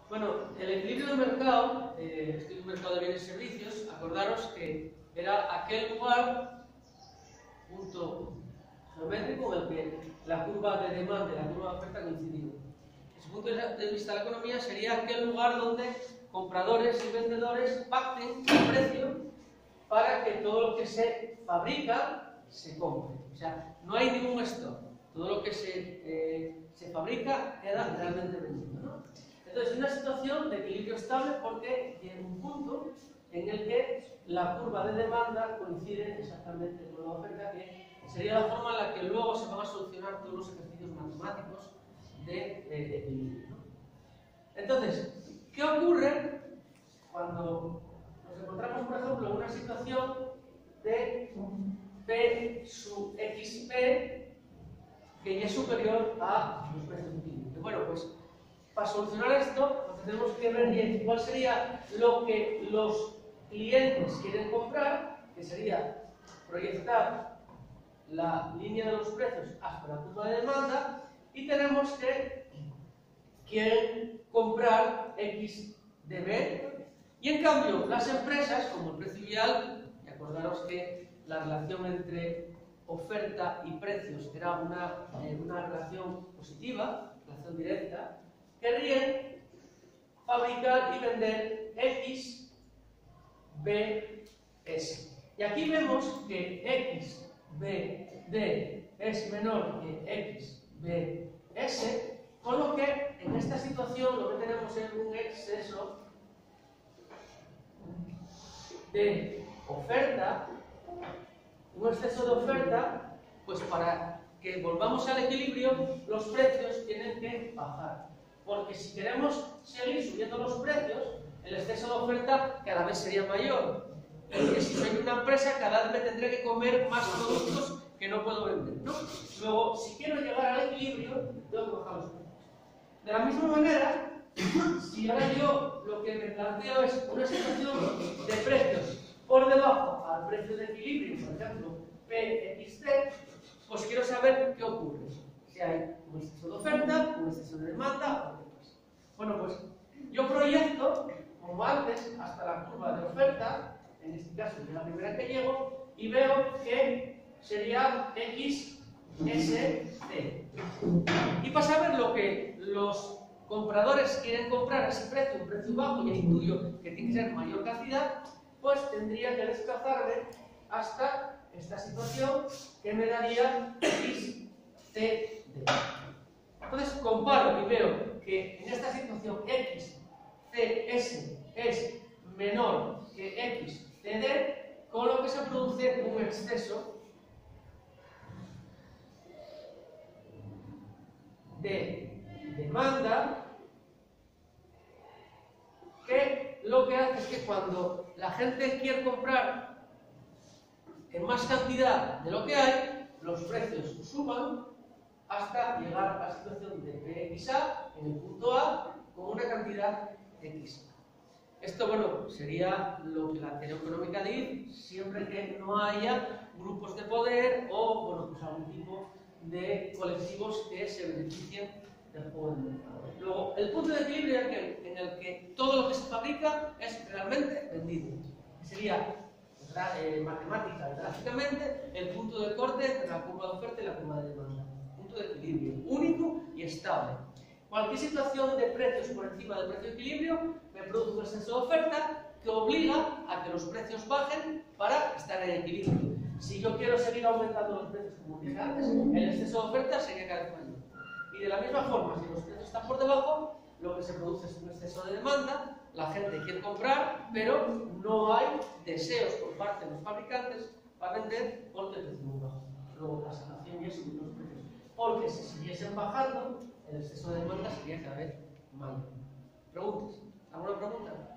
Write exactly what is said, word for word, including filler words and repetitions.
Bueno, el equilibrio de mercado, eh, estoy en un mercado de bienes y servicios, acordaros que era aquel lugar, punto geométrico, en el que la curva de demanda y la curva de oferta coinciden. Desde el punto de vista de la economía, sería aquel lugar donde compradores y vendedores pacten un precio para que todo lo que se fabrica se compre. O sea, no hay ningún stock. Todo lo que se, eh, se fabrica queda realmente vendido, ¿no? Entonces, es una situación de equilibrio estable porque tiene un punto en el que la curva de demanda coincide exactamente con la oferta, que sería la forma en la que luego se van a solucionar todos los ejercicios matemáticos de, de, de equilibrio, ¿no? Entonces, ¿qué ocurre cuando nos encontramos, por ejemplo, en una situación de P sub X P que ya es superior a los precios de equilibrio? Bueno, pues para solucionar esto, lo que tenemos que ver bien cuál sería lo que los clientes quieren comprar, que sería proyectar la línea de los precios hasta la curva de demanda, y tenemos que quieren comprar X de B, y en cambio las empresas, como el precio ideal, y acordaros que la relación entre oferta y precios era una, eh, una relación positiva, relación directa, querrían fabricar y vender X, B, S. Y aquí vemos que X, B, D es menor que X, B, S, con lo que en esta situación lo que tenemos es un exceso de oferta, un exceso de oferta, pues para que volvamos al equilibrio, los precios tienen que bajar. Porque si queremos seguir subiendo los precios, el exceso de oferta cada vez sería mayor. Porque si soy una empresa, cada vez me tendré que comer más productos que no puedo vender, ¿no? Luego, si quiero llegar al equilibrio, tengo que bajar los precios. De la misma manera, si ahora yo lo que me planteo es una situación de precios por debajo al precio de equilibrio, por ejemplo, P X T, pues quiero saber qué ocurre. Si hay un exceso de oferta, un exceso de demanda, o qué pasa. Bueno, pues yo proyecto, como antes, hasta la curva de oferta, en este caso es la primera que llego, y veo que sería X S T. Y para saber lo que los compradores quieren comprar a ese precio, un precio bajo, ya intuyo que tiene que ser mayor cantidad, pues tendría que desplazarme hasta esta situación que me daría X C D. Entonces comparo y veo que en esta situación X C S es menor que X C D, con lo que se produce un exceso de demanda, que lo que hace es que cuando la gente quiere comprar en más cantidad de lo que hay, los precios suban hasta llegar a la situación de P X A en el punto A con una cantidad X. Esto, bueno, sería lo que la teoría económica dice, siempre que no haya grupos de poder o, bueno, pues algún tipo de colectivos que se beneficien del juego del mercado. Luego, el punto de equilibrio es aquel en el que todo lo que se fabrica es realmente vendido. Sería eh, matemática y gráficamente el punto de corte entre la curva de oferta y la curva de demanda. Punto de equilibrio único y estable. Cualquier situación de precios por encima del precio de equilibrio me produce un exceso de oferta que obliga a que los precios bajen para estar en equilibrio. Si yo quiero seguir aumentando los precios como dije antes, el exceso de oferta sería cada vez mayor. Y de la misma forma, si los precios están por debajo, lo que se produce es un exceso de demanda, la gente quiere comprar, pero no hay deseos por parte de los fabricantes para vender porque el precio es muy bajo. Luego la situación ya es subir los precios. Porque si siguiesen bajando, el exceso de demanda sería cada vez mayor. ¿Preguntas? ¿Alguna pregunta?